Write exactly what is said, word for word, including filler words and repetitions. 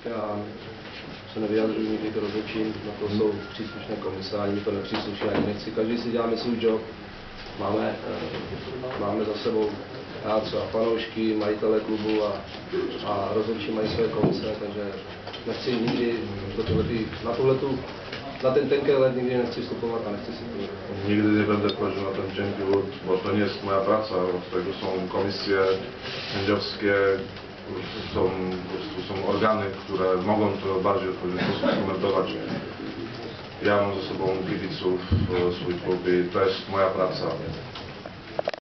Já se nevyjadřuji nikdy k rozhodčím, na to jsou příslušné komise, ani mi to nepřísluší, ani nechci. Každý si děláme svůj job. Máme, máme za sebou já třeba fanoušky, majitele klubu a, a rozhodčí mají své komise, takže nechci nikdy do tohlety, na tuhletu, na ten tenký let nikdy nechci vstupovat a nechci si to. Nikdy nebudę wchodził na ten cienki lód, bo to nie jest moja praca, od tego są komisje sędziowskie, są, po prostu są organy, które mogą to bardziej w odpowiedni sposób skomentować. Ja mam ze sobą kibiców, swój klub i to jest moja praca.